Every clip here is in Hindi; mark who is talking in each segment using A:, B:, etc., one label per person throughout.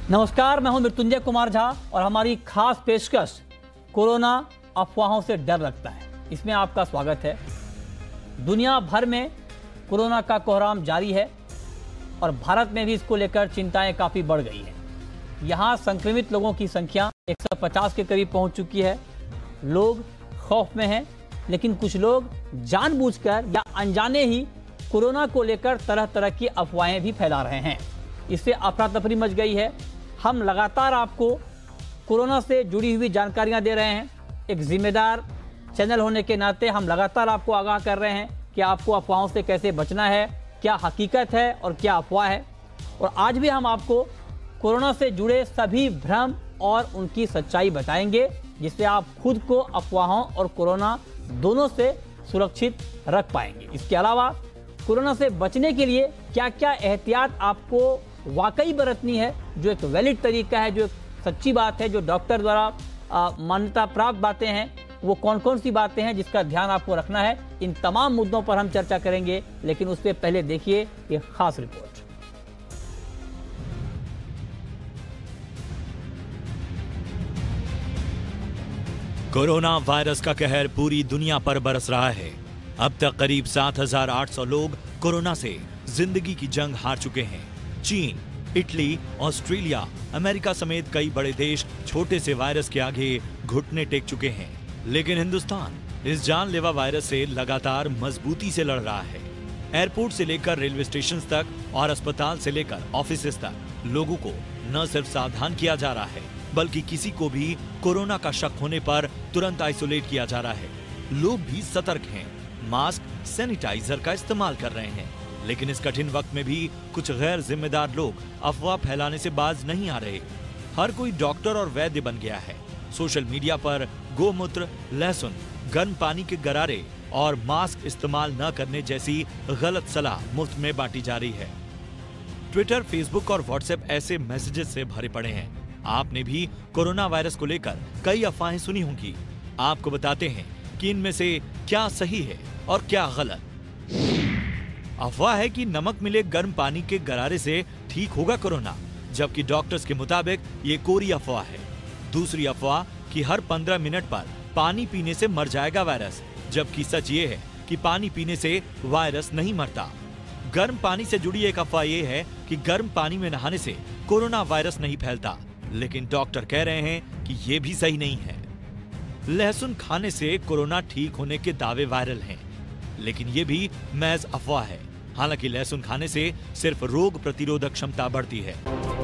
A: नमस्कार, मैं हूं मृत्युंजय कुमार झा और हमारी खास पेशकश कोरोना अफवाहों से डर लगता है, इसमें आपका स्वागत है। दुनिया भर में कोरोना का कोहराम जारी है और भारत में भी इसको लेकर चिंताएं काफ़ी बढ़ गई हैं। यहाँ संक्रमित लोगों की संख्या 150 के करीब पहुंच चुकी है। लोग खौफ में हैं, लेकिन कुछ लोग जानबूझकर या अनजाने ही कोरोना को लेकर तरह तरह की अफवाहें भी फैला रहे हैं। इससे अफरा तफरी मच गई है। हम लगातार आपको कोरोना से जुड़ी हुई जानकारियां दे रहे हैं। एक जिम्मेदार चैनल होने के नाते हम लगातार आपको आगाह कर रहे हैं कि आपको अफवाहों से कैसे बचना है, क्या हकीकत है और क्या अफवाह है। और आज भी हम आपको कोरोना से जुड़े सभी भ्रम और उनकी सच्चाई बताएंगे, जिससे आप खुद को अफवाहों और कोरोना दोनों से सुरक्षित रख पाएंगे। इसके अलावा कोरोना से बचने के लिए क्या क्या एहतियात आपको वाकई बरतनी है, जो एक वैलिड तरीका है, जो एक सच्ची बात है, जो डॉक्टर द्वारा मान्यता प्राप्त बातें हैं, वो कौन कौन सी बातें हैं जिसका ध्यान आपको रखना है। इन तमाम मुद्दों पर हम चर्चा करेंगे, लेकिन उससे पहले देखिए ये खास रिपोर्ट।
B: कोरोना वायरस का कहर पूरी दुनिया पर बरस रहा है। अब तक करीब 7,800 लोग कोरोना से जिंदगी की जंग हार चुके हैं। चीन, इटली, ऑस्ट्रेलिया, अमेरिका समेत कई बड़े देश छोटे से वायरस के आगे घुटने टेक चुके हैं, लेकिन हिंदुस्तान इस जानलेवा वायरस से लगातार मजबूती से लड़ रहा है। एयरपोर्ट से लेकर रेलवे स्टेशन तक और अस्पताल से लेकर ऑफिस तक लोगों को न सिर्फ सावधान किया जा रहा है, बल्कि किसी को भी कोरोना का शक होने पर तुरंत आइसोलेट किया जा रहा है। लोग भी सतर्क हैं, मास्क, सैनिटाइजर का इस्तेमाल कर रहे हैं, लेकिन इस कठिन वक्त में भी कुछ गैर जिम्मेदार लोग अफवाह फैलाने से बाज नहीं आ रहे। हर कोई डॉक्टर और वैद्य बन गया है। सोशल मीडिया पर गोमूत्र, लहसुन, गर्म पानी के गरारे और मास्क इस्तेमाल न करने जैसी गलत सलाह मुफ्त में बांटी जा रही है। ट्विटर, फेसबुक और व्हाट्सएप ऐसे मैसेजेस से भरे पड़े हैं। आपने भी कोरोना वायरस को लेकर कई अफवाहें सुनी होंगी। आपको बताते हैं कि इनमें से क्या सही है और क्या गलत। अफवाह है कि नमक मिले गर्म पानी के गरारे से ठीक होगा कोरोना, जबकि डॉक्टर्स के मुताबिक ये कोरी अफवाह है। दूसरी अफवाह कि हर 15 मिनट पर पानी पीने से मर जाएगा वायरस, जबकि सच ये है कि पानी पीने से वायरस नहीं मरता। गर्म पानी से जुड़ी एक अफवाह ये है कि गर्म पानी में नहाने से कोरोना वायरस नहीं फैलता, लेकिन डॉक्टर कह रहे हैं कि ये भी सही नहीं है। लहसुन खाने से कोरोना ठीक होने के दावे वायरल हैं, लेकिन ये भी महज अफवाह है। हालांकि लहसुन खाने से सिर्फ रोग प्रतिरोधक क्षमता बढ़ती है।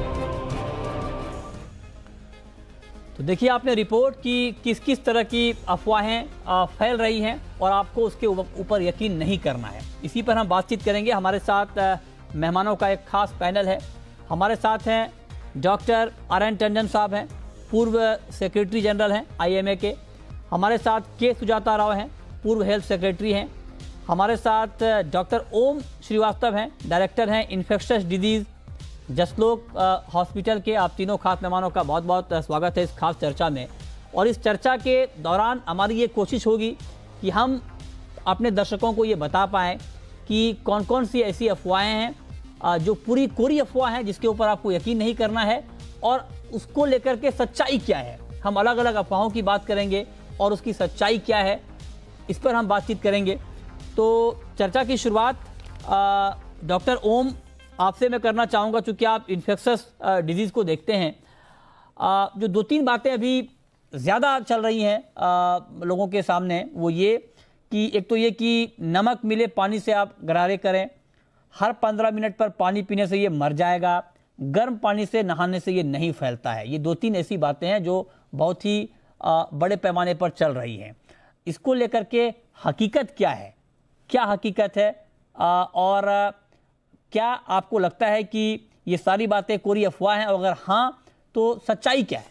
A: तो देखिए आपने रिपोर्ट की किस किस तरह की अफवाहें फैल रही हैं और आपको उसके ऊपर यकीन नहीं करना है। इसी पर हम बातचीत करेंगे। हमारे साथ मेहमानों का एक खास पैनल है। हमारे साथ हैं डॉक्टर RN टंडन साहब हैं, पूर्व सेक्रेटरी जनरल हैं IMA के। हमारे साथ के सुजाता राव हैं, पूर्व हेल्थ सेक्रेटरी हैं। हमारे साथ डॉक्टर ओम श्रीवास्तव हैं, डायरेक्टर हैं इन्फेक्शस डिजीज जसलोक हॉस्पिटल के। आप तीनों खास मेहमानों का बहुत बहुत स्वागत है इस खास चर्चा में। और इस चर्चा के दौरान हमारी ये कोशिश होगी कि हम अपने दर्शकों को ये बता पाएँ कि कौन कौन सी ऐसी अफवाहें हैं जो पूरी कोरी अफवाह हैं, जिसके ऊपर आपको यकीन नहीं करना है, और उसको लेकर के सच्चाई क्या है। हम अलग अलग अफवाहों की बात करेंगे और उसकी सच्चाई क्या है, इस पर हम बातचीत करेंगे। तो चर्चा की शुरुआत डॉक्टर ओम आपसे मैं करना चाहूँगा, चूँकि आप इन्फेक्शस डिजीज़ को देखते हैं। जो 2-3 बातें अभी ज़्यादा चल रही हैं लोगों के सामने, वो ये कि एक तो ये कि नमक मिले पानी से आप गरारे करें, हर 15 मिनट पर पानी पीने से ये मर जाएगा, गर्म पानी से नहाने से ये नहीं फैलता है। ये 2-3 ऐसी बातें हैं जो बहुत ही बड़े पैमाने पर चल रही हैं। इसको लेकर के हकीकत क्या है, क्या हकीकत है, और क्या आपको लगता है कि ये सारी बातें कोरी अफवाह हैं, और अगर हाँ तो सच्चाई क्या है?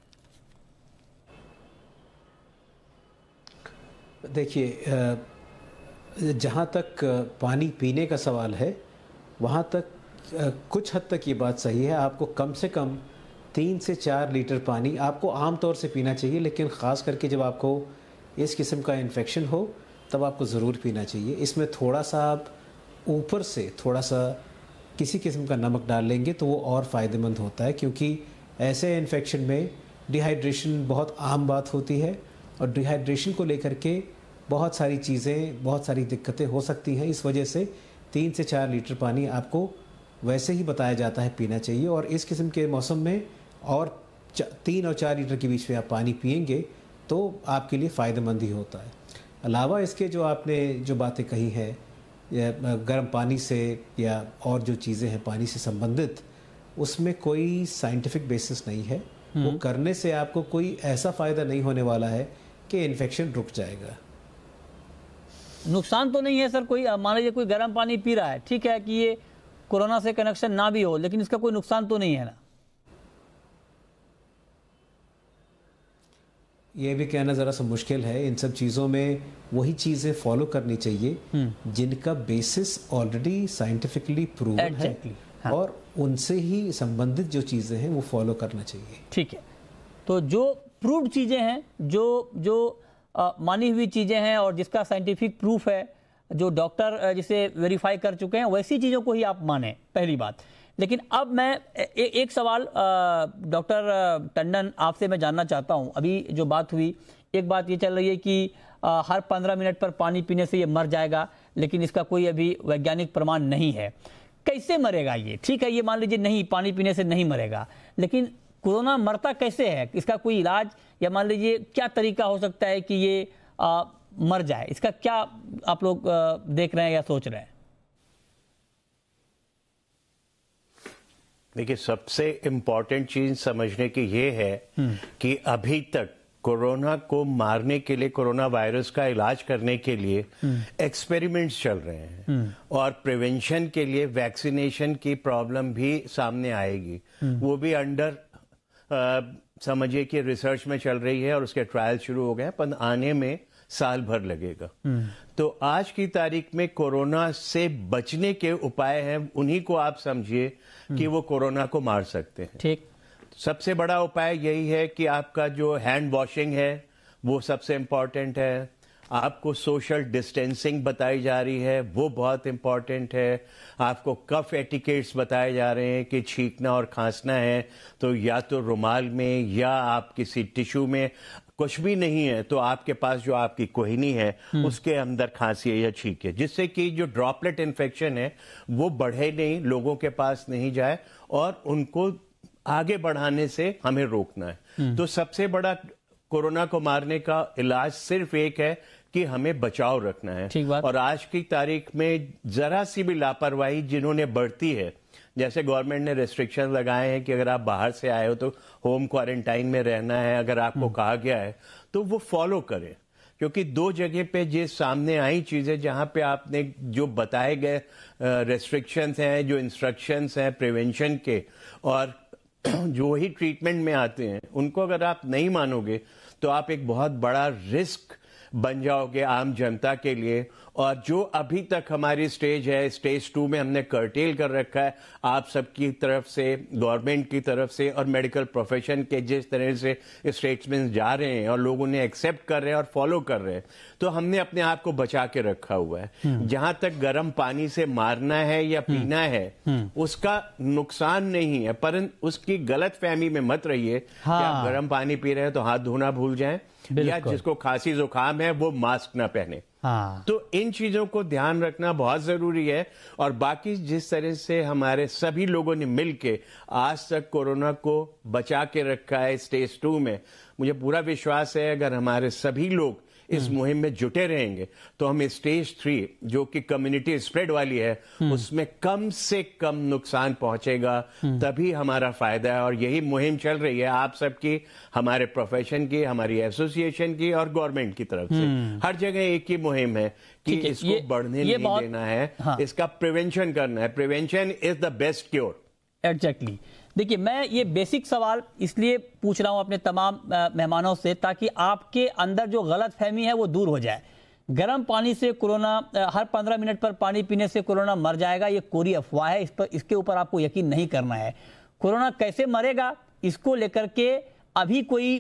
C: देखिए, जहाँ तक पानी पीने का सवाल है, वहाँ तक कुछ हद तक ये बात सही है। आपको कम से कम 3 से 4 लीटर पानी आपको आम तौर से पीना चाहिए, लेकिन ख़ास करके जब आपको इस किस्म का इन्फेक्शन हो तब आपको ज़रूर पीना चाहिए। इसमें थोड़ा सा आप ऊपर से थोड़ा सा किसी किस्म का नमक डाल लेंगे तो वो और फ़ायदेमंद होता है, क्योंकि ऐसे इन्फेक्शन में डिहाइड्रेशन बहुत आम बात होती है और डिहाइड्रेशन को लेकर के बहुत सारी चीज़ें, बहुत सारी दिक्कतें हो सकती हैं। इस वजह से 3 से 4 लीटर पानी आपको वैसे ही बताया जाता है पीना चाहिए, और इस किस्म के मौसम में और 3 और 4 लीटर के बीच में आप पानी पिएंगे तो आपके लिए फ़ायदेमंद ही होता है। अलावा इसके जो आपने जो बातें कही हैं गर्म पानी से या और जो चीज़ें हैं पानी से संबंधित, उसमें कोई साइंटिफिक बेसिस नहीं है। वो करने से आपको कोई ऐसा फ़ायदा नहीं होने वाला है कि इन्फेक्शन रुक जाएगा।
A: नुकसान तो नहीं है सर कोई? मान लीजिए कोई गर्म पानी पी रहा है, ठीक है कि ये कोरोना से कनेक्शन ना भी हो, लेकिन इसका कोई नुकसान तो नहीं है ना?
C: ये भी कहना ज़रा सा मुश्किल है। इन सब चीज़ों में वही चीज़ें फॉलो करनी चाहिए जिनका बेसिस ऑलरेडी साइंटिफिकली प्रूवन है,
A: हाँ।
C: और उनसे ही संबंधित जो चीज़ें हैं वो फॉलो करना चाहिए।
A: ठीक है, तो जो प्रूव्ड चीज़ें हैं, जो मानी हुई चीज़ें हैं और जिसका साइंटिफिक प्रूफ है, जो डॉक्टर जिसे वेरीफाई कर चुके हैं, वैसी चीज़ों को ही आप माने, पहली बात। लेकिन अब मैं एक सवाल डॉक्टर टंडन आपसे मैं जानना चाहता हूं। अभी जो बात हुई, एक बात ये चल रही है कि हर 15 मिनट पर पानी पीने से ये मर जाएगा, लेकिन इसका कोई अभी वैज्ञानिक प्रमाण नहीं है। कैसे मरेगा ये? ठीक है, ये मान लीजिए नहीं, पानी पीने से नहीं मरेगा, लेकिन कोरोना मरता कैसे है? इसका कोई इलाज या मान लीजिए क्या तरीका हो सकता है कि ये मर जाए? इसका क्या आप लोग देख रहे हैं या सोच रहे हैं?
D: देखिए, सबसे इम्पॉर्टेंट चीज समझने की ये है कि अभी तक कोरोना को मारने के लिए, कोरोना वायरस का इलाज करने के लिए एक्सपेरिमेंट्स चल रहे हैं, और प्रिवेंशन के लिए वैक्सीनेशन की प्रॉब्लम भी सामने आएगी। वो भी अंडर समझिए कि रिसर्च में चल रही है और उसके ट्रायल शुरू हो गए हैं, पर आने में साल भर लगेगा। तो आज की तारीख में कोरोना से बचने के उपाय हैं, उन्हीं को आप समझिए कि वो कोरोना को मार सकते हैं।
A: ठीक,
D: सबसे बड़ा उपाय यही है कि आपका जो हैंड वॉशिंग है वो सबसे इंपॉर्टेंट है। आपको सोशल डिस्टेंसिंग बताई जा रही है, वो बहुत इंपॉर्टेंट है। आपको कफ एटिकेट्स बताए जा रहे हैं कि छींकना और खांसना है तो या तो रुमाल में या आप किसी टिश्यू में, कुछ भी नहीं है तो आपके पास जो आपकी कोहनी है उसके अंदर खांसिए या छींके, जिससे कि जो ड्रॉपलेट इन्फेक्शन है वो बढ़े नहीं, लोगों के पास नहीं जाए और उनको आगे बढ़ाने से हमें रोकना है। तो सबसे बड़ा कोरोना को मारने का इलाज सिर्फ एक है कि हमें बचाव रखना है।
A: ठीक बात।
D: और आज की तारीख में जरा सी भी लापरवाही जिन्होंने बरती है, जैसे गवर्नमेंट ने रेस्ट्रिक्शन लगाए हैं कि अगर आप बाहर से आए हो तो होम क्वारंटाइन में रहना है, अगर आपको कहा गया है तो वो फॉलो करें। क्योंकि 2 जगह पे जिस सामने आई चीजें, जहां पे आपने जो बताए गए रेस्ट्रिक्शंस हैं, जो इंस्ट्रक्शंस हैं प्रिवेंशन के, और जो ही ट्रीटमेंट में आते हैं, उनको अगर आप नहीं मानोगे तो आप एक बहुत बड़ा रिस्क बन जाओगे आम जनता के लिए। और जो अभी तक हमारी स्टेज है, स्टेज 2 में हमने कर्टेल कर रखा है आप सबकी तरफ से, गवर्नमेंट की तरफ से, और मेडिकल प्रोफेशन के जिस तरह से स्टेटमेंट्स जा रहे हैं और लोगों ने एक्सेप्ट कर रहे हैं और फॉलो कर रहे हैं, तो हमने अपने आप को बचा के रखा हुआ है। जहां तक गर्म पानी से मारना है या पीना है उसका नुकसान नहीं है, परंतु उसकी गलत फहमी में मत रहिए कि आप गर्म पानी पी रहे हैं तो हाथ धोना भूल जाएं, या जिसको खांसी जुकाम है वो मास्क ना पहने।
A: हाँ।
D: तो इन चीजों को ध्यान रखना बहुत जरूरी है। और बाकी जिस तरह से हमारे सभी लोगों ने मिलके आज तक कोरोना को बचा के रखा है स्टेज 2 में, मुझे पूरा विश्वास है अगर हमारे सभी लोग इस मुहिम में जुटे रहेंगे तो हम स्टेज 3 जो कि कम्युनिटी स्प्रेड वाली है उसमें कम से कम नुकसान पहुंचेगा, तभी हमारा फायदा है। और यही मुहिम चल रही है आप सबकी, हमारे प्रोफेशन की, हमारी एसोसिएशन की और गवर्नमेंट की तरफ से। हर जगह एक ही मुहिम है कि इसको बढ़ने नहीं देना है। हाँ। इसका प्रिवेंशन करना है। Prevention is the best cure.
A: Exactly. देखिए, मैं ये बेसिक सवाल इसलिए पूछ रहा हूं अपने तमाम मेहमानों से ताकि आपके अंदर जो गलत फहमी है वो दूर हो जाए। गर्म पानी से कोरोना, हर 15 मिनट पर पानी पीने से कोरोना मर जाएगा, ये कोरी अफवाह है। इसके ऊपर आपको यकीन नहीं करना है। कोरोना कैसे मरेगा इसको लेकर के अभी कोई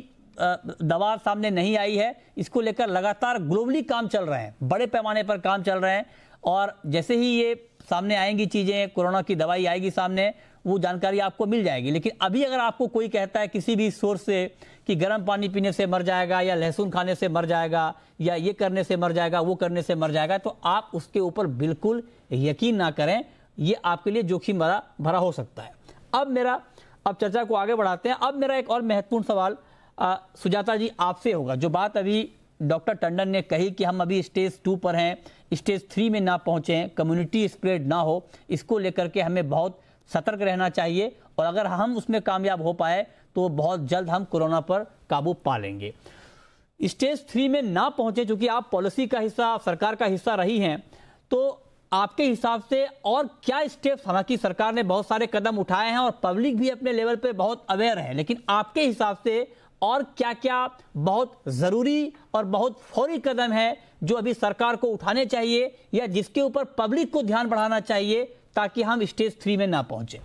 A: दवा सामने नहीं आई है। इसको लेकर लगातार ग्लोबली काम चल रहे हैं, बड़े पैमाने पर काम चल रहे हैं। और जैसे ही ये सामने आएंगी चीजें, कोरोना की दवाई आएगी सामने, वो जानकारी आपको मिल जाएगी। लेकिन अभी अगर आपको कोई कहता है किसी भी सोर्स से कि गर्म पानी पीने से मर जाएगा, या लहसुन खाने से मर जाएगा, या ये करने से मर जाएगा, वो करने से मर जाएगा, तो आप उसके ऊपर बिल्कुल यकीन ना करें। ये आपके लिए जोखिम भरा हो सकता है। अब चर्चा को आगे बढ़ाते हैं। अब मेरा एक और महत्वपूर्ण सवाल सुजाता जी आपसे होगा। जो बात अभी डॉक्टर टंडन ने कही कि हम अभी स्टेज 2 पर हैं, स्टेज 3 में ना पहुंचे, कम्युनिटी स्प्रेड ना हो, इसको लेकर के हमें बहुत सतर्क रहना चाहिए, और अगर हम उसमें कामयाब हो पाए तो बहुत जल्द हम कोरोना पर काबू पा लेंगे। स्टेज 3 में ना पहुंचे, चूंकि आप पॉलिसी का हिस्सा, सरकार का हिस्सा रही हैं, तो आपके हिसाब से और क्या स्टेप्स, हालांकि सरकार ने बहुत सारे कदम उठाए हैं और पब्लिक भी अपने लेवल पे बहुत अवेयर है, लेकिन आपके हिसाब से और क्या क्या बहुत जरूरी और बहुत फौरी कदम है जो अभी सरकार को उठाने चाहिए, या जिसके ऊपर पब्लिक को ध्यान बढ़ाना चाहिए ताकि हम स्टेज 3 में ना पहुंचे?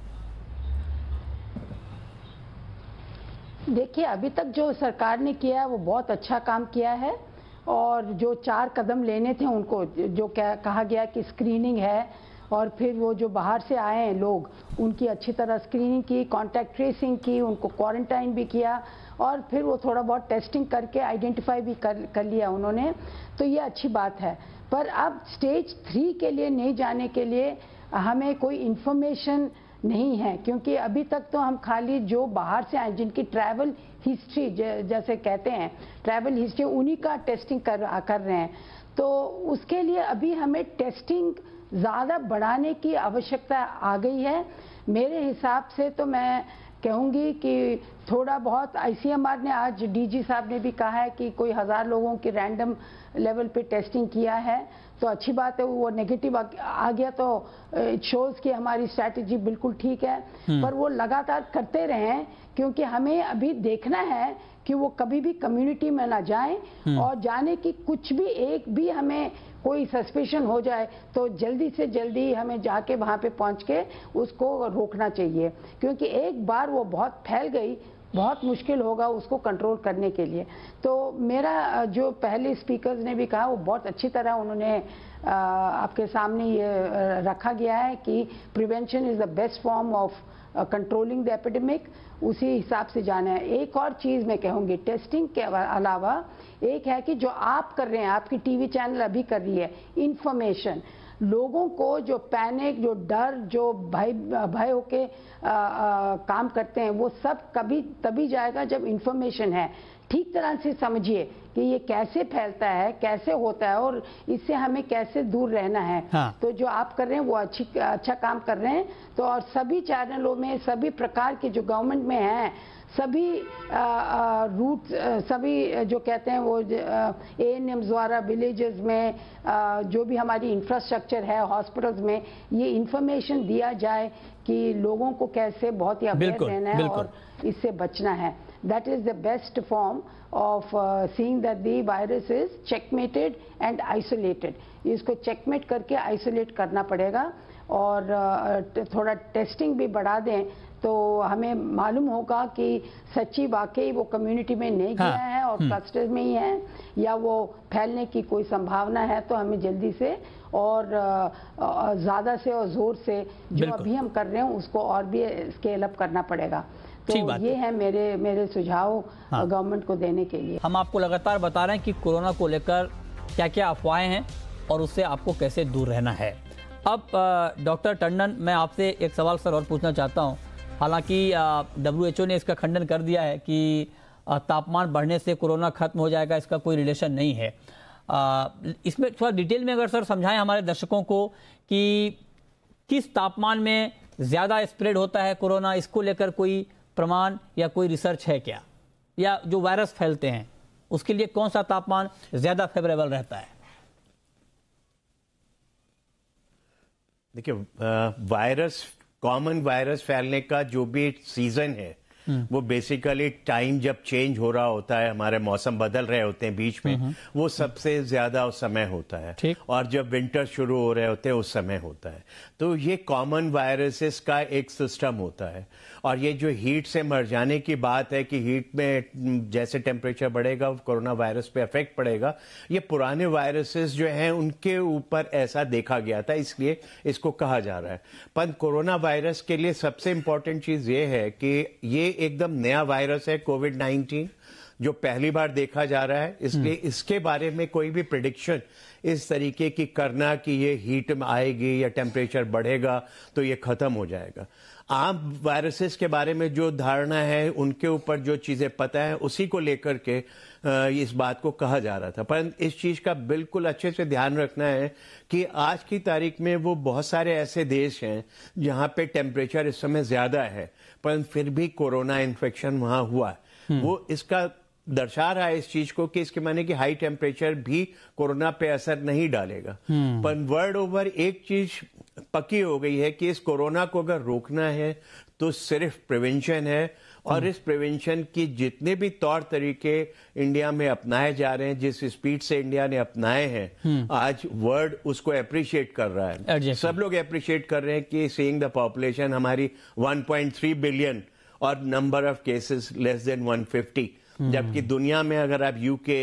E: देखिए, अभी तक जो सरकार ने किया है वो बहुत अच्छा काम किया है, और जो 4 कदम लेने थे उनको, जो कहा गया कि स्क्रीनिंग है, और फिर वो जो बाहर से आए हैं लोग, उनकी अच्छी तरह स्क्रीनिंग की, कांटेक्ट ट्रेसिंग की, उनको क्वारंटाइन भी किया, और फिर वो थोड़ा बहुत टेस्टिंग करके आइडेंटिफाई भी कर लिया उन्होंने, तो ये अच्छी बात है। पर अब स्टेज 3 के लिए नहीं जाने के लिए हमें कोई इन्फॉर्मेशन नहीं है, क्योंकि अभी तक तो हम खाली जो बाहर से आए, जिनकी ट्रैवल हिस्ट्री जैसे कहते हैं, ट्रैवल हिस्ट्री, उन्हीं का टेस्टिंग कर रहे हैं। तो उसके लिए अभी हमें टेस्टिंग ज़्यादा बढ़ाने की आवश्यकता आ गई है। मेरे हिसाब से तो मैं कहूँगी कि थोड़ा बहुत ICMR ने, आज DG साहब ने भी कहा है कि कोई 1000 लोगों की रैंडम लेवल पे टेस्टिंग किया है, तो अच्छी बात है। वो नेगेटिव आ गया तो इट शोज कि हमारी स्ट्रैटेजी बिल्कुल ठीक है, पर वो लगातार करते रहें, क्योंकि हमें अभी देखना है कि वो कभी भी कम्युनिटी में ना जाएं, और जाने की कुछ भी एक भी हमें कोई सस्पेशन हो जाए तो जल्दी से जल्दी हमें जाके वहां पे पहुंच के उसको रोकना चाहिए, क्योंकि एक बार वो बहुत फैल गई, बहुत मुश्किल होगा उसको कंट्रोल करने के लिए। तो मेरा जो पहले स्पीकर्स ने भी कहा, वो बहुत अच्छी तरह उन्होंने आपके सामने ये रखा गया है कि prevention is the best form of controlling the epidemic, उसी हिसाब से जाना है। एक और चीज़ मैं कहूँगी, टेस्टिंग के अलावा एक है कि जो आप कर रहे हैं, आपकी टीवी चैनल अभी कर रही है, इंफॉर्मेशन, लोगों को जो पैनिक, जो डर, जो भय होके काम करते हैं, वो सब कभी तभी जाएगा जब इंफॉर्मेशन है। ठीक तरह से समझिए कि ये कैसे फैलता है, कैसे होता है, और इससे हमें कैसे दूर रहना है। हाँ। तो जो आप कर रहे हैं वो अच्छा काम कर रहे हैं। तो और सभी चैनलों में, सभी प्रकार के जो गवर्नमेंट में हैं, सभी रूट, सभी जो कहते हैं वो ANMs द्वारा विलेजेस में जो भी हमारी इंफ्रास्ट्रक्चर है, हॉस्पिटल्स में, ये इंफॉर्मेशन दिया जाए कि लोगों को कैसे बहुत ही अवेयर रहना है और इससे बचना है। That is the best form of seeing that the virus is checkmated and isolated. इसको checkmate करके isolate करना पड़ेगा, और थोड़ा टेस्टिंग भी बढ़ा दें तो हमें मालूम होगा कि सच्ची वाकई वो कम्युनिटी में नहीं गया है और क्लस्टर में ही है, या वो फैलने की कोई संभावना है, तो हमें जल्दी से और ज़्यादा से और ज़ोर से जो अभी हम कर रहे हैं उसको और भी स्केल अप करना पड़ेगा। तो ये है मेरे सुझाव गवर्नमेंट को देने के लिए।
A: हम आपको लगातार बता रहे हैं कि कोरोना को लेकर क्या क्या अफवाहें हैं और उससे आपको कैसे दूर रहना है। अब डॉक्टर टंडन, मैं आपसे एक सवाल सर और पूछना चाहता हूं। हालांकि WHO ने इसका खंडन कर दिया है कि तापमान बढ़ने से कोरोना खत्म हो जाएगा, इसका कोई रिलेशन नहीं है। इसमें थोड़ा डिटेल में अगर सर समझाएं हमारे दर्शकों को कि किस तापमान में ज़्यादा स्प्रेड होता है कोरोना, इसको लेकर कोई प्रमाण या कोई रिसर्च है क्या, या जो वायरस फैलते हैं उसके लिए कौन सा तापमान ज्यादा फेवरेबल रहता है?
D: देखिए, वायरस, कॉमन वायरस फैलने का जो भी सीजन है, वो बेसिकली टाइम जब चेंज हो रहा होता है, हमारे मौसम बदल रहे होते हैं बीच में, वो सबसे ज्यादा उस समय होता है, और जब विंटर शुरू हो रहे होते हैं उस समय होता है। तो ये कॉमन वायरसेस का एक सिस्टम होता है। और ये जो हीट से मर जाने की बात है कि हीट में जैसे टेम्परेचर बढ़ेगा कोरोना वायरस पे इफेक्ट पड़ेगा, ये पुराने वायरसेस जो हैं उनके ऊपर ऐसा देखा गया था, इसलिए इसको कहा जा रहा है। पर कोरोना वायरस के लिए सबसे इंपॉर्टेंट चीज ये है कि ये एकदम नया वायरस है, कोविड-19, जो पहली बार देखा जा रहा है, इसलिए इसके बारे में कोई भी प्रेडिक्शन इस तरीके की करना कि ये हीट में आएगी या टेम्परेचर बढ़ेगा तो ये खत्म हो जाएगा। आम वायरसेस के बारे में जो धारणा है, उनके ऊपर जो चीजें पता है, उसी को लेकर के इस बात को कहा जा रहा था। पर इस चीज का बिल्कुल अच्छे से ध्यान रखना है कि आज की तारीख में वो बहुत सारे ऐसे देश हैं जहां पे टेम्परेचर इस समय ज्यादा है, पर फिर भी कोरोना इन्फेक्शन वहां हुआ। वो इसका दर्शा रहा है इस चीज को कि इसके माने कि हाई टेम्परेचर भी कोरोना पे असर नहीं डालेगा। पर वर्ल्ड ओवर एक चीज पक्की हो गई है कि इस कोरोना को अगर रोकना है तो सिर्फ प्रिवेंशन है, और इस प्रिवेंशन की जितने भी तौर तरीके इंडिया में अपनाए जा रहे हैं, जिस स्पीड से इंडिया ने अपनाए हैं, आज वर्ल्ड उसको अप्रिशिएट कर रहा है। सब लोग अप्रिशिएट कर रहे हैं कि सीइंग द पॉपुलेशन हमारी 1.3 बिलियन और number of cases less than 150, जबकि दुनिया में अगर आप यूके,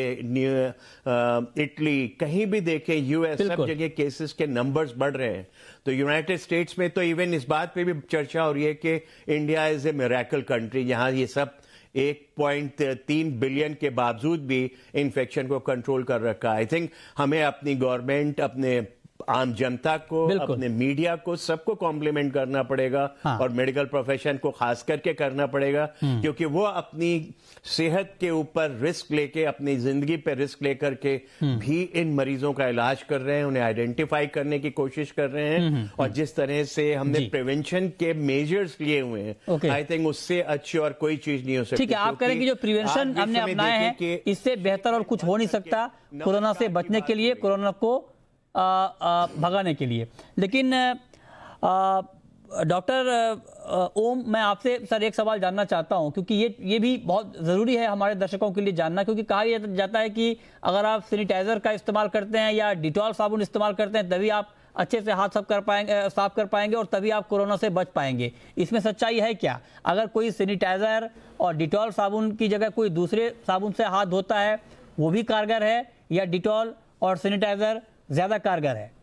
D: इटली, कहीं भी देखें, यूएस, सब जगह केसेस के नंबर्स बढ़ रहे हैं। तो यूनाइटेड स्टेट्स में तो इवन इस बात पे भी चर्चा हो रही है कि India is a miracle country, जहां ये सब 1.3 बिलियन के बावजूद भी इन्फेक्शन को कंट्रोल कर रखा है। आई थिंक हमें अपनी गवर्नमेंट, अपने आम जनता को, अपने मीडिया को, सबको कॉम्प्लीमेंट करना पड़ेगा, और मेडिकल प्रोफेशन को खास करके करना पड़ेगा, क्योंकि वो अपनी सेहत के ऊपर रिस्क लेके, अपनी जिंदगी पे रिस्क लेकर के भी इन मरीजों का इलाज कर रहे हैं, उन्हें आइडेंटिफाई करने की कोशिश कर रहे हैं। और जिस तरह से हमने प्रिवेंशन के मेजर्स लिए हुए हैं, आई थिंक उससे अच्छी और कोई चीज नहीं हो सकती।
A: ठीक है, आप कह रहे हैं कि जो प्रिवेंशन हमने अपनाए हैं, इससे बेहतर और कुछ हो नहीं सकता कोरोना से बचने के लिए, कोरोना को भगाने के लिए। लेकिन डॉक्टर ओम, मैं आपसे सर एक सवाल जानना चाहता हूं, क्योंकि ये भी बहुत ज़रूरी है हमारे दर्शकों के लिए जानना, क्योंकि कहा जाता है कि अगर आप सैनिटाइजर का इस्तेमाल करते हैं या डिटॉल साबुन इस्तेमाल करते हैं, तभी आप अच्छे से हाथ साफ कर पाएंगे और तभी आप कोरोना से बच पाएंगे। इसमें सच्चाई है क्या? अगर कोई सैनिटाइजर और डिटॉल साबुन की जगह कोई दूसरे साबुन से हाथ धोता है, वो भी कारगर है, या डिटॉल और सैनिटाइजर ज्यादा कारगर है?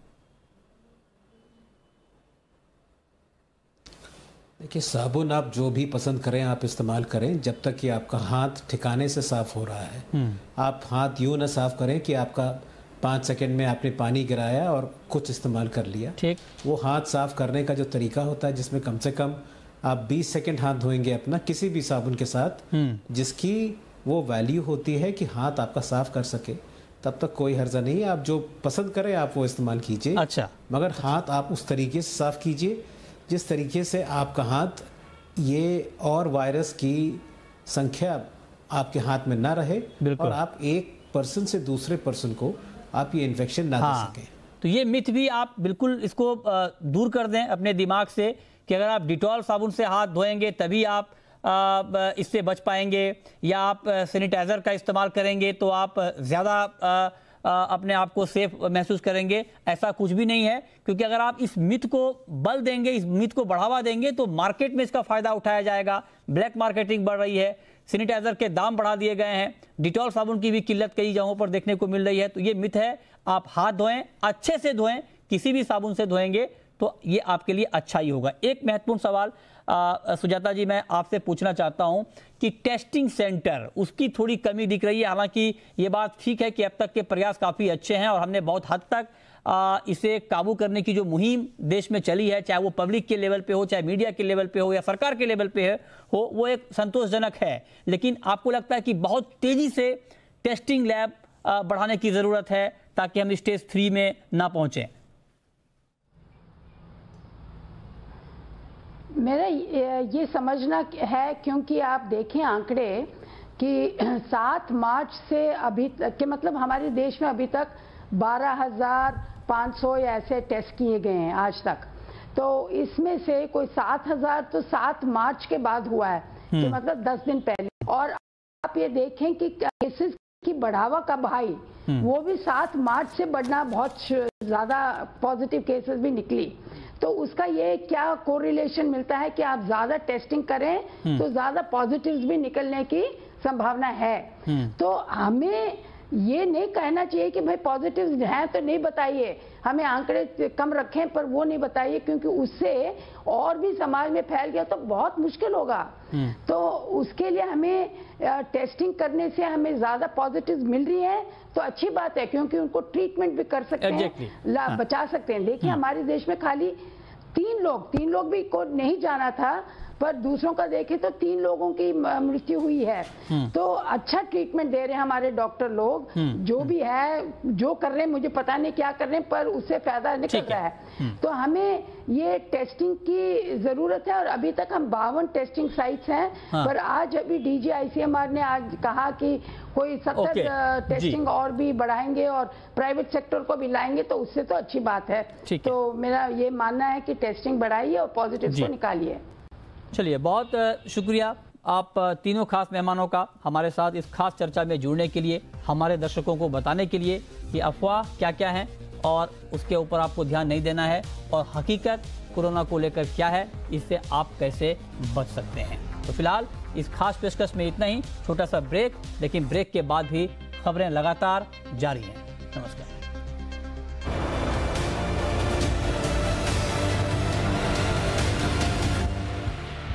C: देखिए, साबुन आप जो भी पसंद करें आप इस्तेमाल करें, जब तक कि आपका हाथ ठिकाने से साफ हो रहा है। आप हाथ यूं ना साफ करें कि आपका 5 सेकंड में आपने पानी गिराया और कुछ इस्तेमाल कर लिया।
A: ठीक,
C: वो हाथ साफ करने का जो तरीका होता है, जिसमें कम से कम आप 20 सेकंड हाथ धोएंगे अपना किसी भी साबुन के साथ, जिसकी वो वैल्यू होती है कि हाथ आपका साफ कर सके, तब तक कोई हर्जा नहीं है। आप जो पसंद करें आप वो इस्तेमाल कीजिए।
A: अच्छा,
C: मगर हाथ आप उस तरीके से साफ कीजिए जिस तरीके से आपका हाथ, ये और वायरस की संख्या आपके हाथ में ना रहे, और आप एक पर्सन से दूसरे पर्सन को आप ये इन्फेक्शन ना दे सकें।
A: तो ये मिथ भी आप बिल्कुल इसको दूर कर दें अपने दिमाग से कि अगर आप डिटॉल साबुन से हाथ धोएंगे तभी आप इससे बच पाएंगे, या आप सैनिटाइजर का इस्तेमाल करेंगे तो आप ज़्यादा अपने आप को सेफ महसूस करेंगे। ऐसा कुछ भी नहीं है, क्योंकि अगर आप इस मिथ को बल देंगे, इस मिथ को बढ़ावा देंगे, तो मार्केट में इसका फायदा उठाया जाएगा। ब्लैक मार्केटिंग बढ़ रही है, सैनिटाइजर के दाम बढ़ा दिए गए हैं, डिटॉल साबुन की भी किल्लत कई जगहों पर देखने को मिल रही है। तो ये मिथ है, आप हाथ धोएं, अच्छे से धोएं, किसी भी साबुन से धोएंगे तो ये आपके लिए अच्छा ही होगा। एक महत्वपूर्ण सवाल सुजाता जी मैं आपसे पूछना चाहता हूं कि टेस्टिंग सेंटर, उसकी थोड़ी कमी दिख रही है। हालांकि ये बात ठीक है कि अब तक के प्रयास काफ़ी अच्छे हैं और हमने बहुत हद तक इसे काबू करने की जो मुहिम देश में चली है, चाहे वो पब्लिक के लेवल पे हो, चाहे मीडिया के लेवल पे हो या सरकार के लेवल पे हो, वो एक संतोषजनक है। लेकिन आपको लगता है कि बहुत तेज़ी से टेस्टिंग लैब बढ़ाने की ज़रूरत है ताकि हम स्टेज 3 में ना पहुँचें?
E: मेरा ये समझना है, क्योंकि आप देखें आंकड़े कि 7 मार्च से अभी तक के, मतलब हमारे देश में अभी तक 12,500 ऐसे टेस्ट किए गए हैं आज तक। तो इसमें से कोई 7,000 तो 7 मार्च के बाद हुआ है। तो मतलब 10 दिन पहले। और आप ये देखें कि केसेस की बढ़ावा कब आई, वो भी 7 मार्च से बढ़ना, बहुत ज्यादा पॉजिटिव केसेस भी निकली। तो उसका ये क्या कोरिलेशन मिलता है कि आप ज्यादा टेस्टिंग करें तो ज्यादा पॉजिटिव्स भी निकलने की संभावना है। तो हमें ये नहीं कहना चाहिए कि भाई पॉजिटिव्स हैं तो नहीं बताइए, हमें आंकड़े कम रखें पर वो नहीं बताइए, क्योंकि उससे और भी समाज में फैल गया तो बहुत मुश्किल होगा। तो उसके लिए हमें टेस्टिंग करने से हमें ज्यादा पॉजिटिव्स मिल रही हैं तो अच्छी बात है, क्योंकि उनको ट्रीटमेंट भी कर सकते हैं, बचा सकते हैं। देखिए हमारे देश में खाली 3 लोग भी को नहीं जाना था, पर दूसरों का देखें तो 3 लोगों की मृत्यु हुई है। तो अच्छा ट्रीटमेंट दे रहे हैं हमारे डॉक्टर लोग, जो भी है जो कर रहे हैं, मुझे पता नहीं क्या कर रहे हैं, पर उससे फायदा निकल रहा है। तो हमें ये टेस्टिंग की जरूरत है। और अभी तक हम 52 टेस्टिंग साइट्स हैं, पर आज अभी डीजी ICMR ने आज कहा कि कोई 70 टेस्टिंग और भी बढ़ाएंगे और प्राइवेट सेक्टर को भी लाएंगे, तो उससे तो अच्छी बात है। तो मेरा ये मानना है कि टेस्टिंग बढ़ाइए और पॉजिटिव को निकालिए।
A: चलिए, बहुत शुक्रिया आप तीनों खास मेहमानों का हमारे साथ इस खास चर्चा में जुड़ने के लिए, हमारे दर्शकों को बताने के लिए कि अफवाह क्या क्या है और उसके ऊपर आपको ध्यान नहीं देना है, और हकीकत कोरोना को लेकर क्या है, इससे आप कैसे बच सकते हैं। तो फिलहाल इस खास पेशकश में इतना ही, छोटा सा ब्रेक, लेकिन ब्रेक के बाद भी खबरें लगातार जारी हैं। नमस्कार।